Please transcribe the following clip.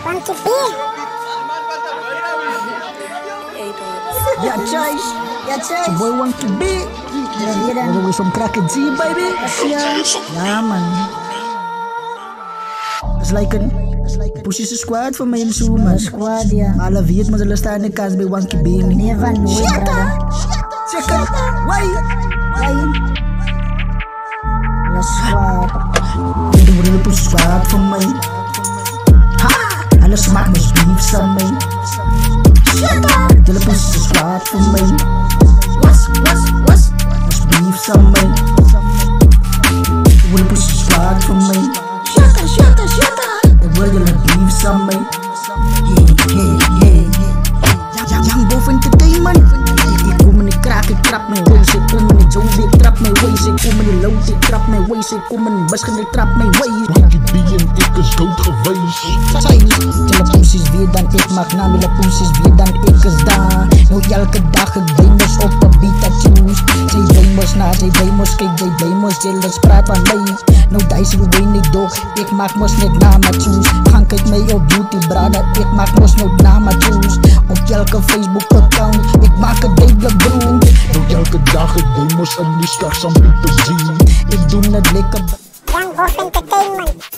𝒂𝒏𝒂𝒕𝒂. Yeah, Chase. Yeah, Chase. Your boy 𝒂𝒏. We're with some 𝒂𝒂𝒏, baby. Yeah, man. It's like een Pussy squad voor mij in Zoom. Squad, ja. Alle weet, maar ze staan in de kast bij 𝒂𝒏. Nee, van nooit, brother. Check it. Why? La squad. Jullie worden een pussy squad voor mij. Ha! Alles maakt me beef van mij. Jullie pussy squad voor mij. Was beef van mij. Jullie pussy squad voor mij. Ik wil jullie beef van mij. Young Bof Entertainment. Ik kom in de kraak, ik trap mijn waist. Ik kom in de Joe, ik trap mijn waist. Ik kom in de lood, ik trap mijn waist. Ik kom in de basken, ik trap mijn waist. 𝒂𝒏 en ik is dood geweest. Jelle poesies weer dan ik mag naam. Jelle poesies weer dan ik is daar. Nou elke dag ik demons op de beat at choose. Zij demons na, zij demons, kijk zij demons. Jelle spraat van mij. Nou deze weet ik doch. Ik maak mos net na maar choose. Gang kijk mij op beauty brother. Ik maak mos net na maar choose. Op elke Facebook account. Ik maak het duidelijk broer. Nou elke dag ik demos en die straks aan te zien. Ik doe het lekker. Young Bof Entertainment.